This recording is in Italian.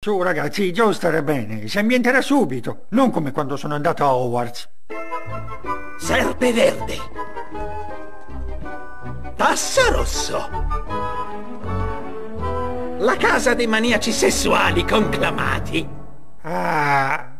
Su ragazzi, Joe starà bene, si ambienterà subito, non come quando sono andato a Hogwarts. Serpe verde. Tasso rosso. La casa dei maniaci sessuali conclamati. Ah,